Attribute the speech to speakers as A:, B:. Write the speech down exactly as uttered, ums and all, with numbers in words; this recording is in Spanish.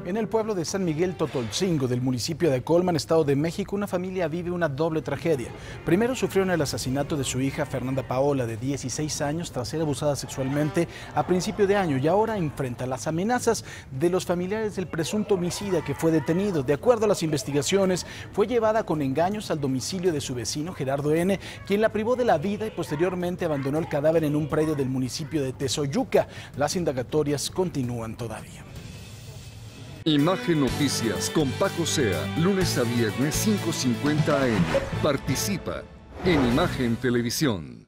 A: En el pueblo de San Miguel Totolcingo, del municipio de Colman, Estado de México, una familia vive una doble tragedia. Primero sufrieron el asesinato de su hija Fernanda Paola, de dieciséis años, tras ser abusada sexualmente a principio de año, y ahora enfrenta las amenazas de los familiares del presunto homicida que fue detenido. De acuerdo a las investigaciones, fue llevada con engaños al domicilio de su vecino Gerardo N., quien la privó de la vida y posteriormente abandonó el cadáver en un predio del municipio de Tezoyuca. Las indagatorias continúan todavía.
B: Imagen Noticias con Paco Sea, lunes a viernes cinco cincuenta a eme. Participa en Imagen Televisión.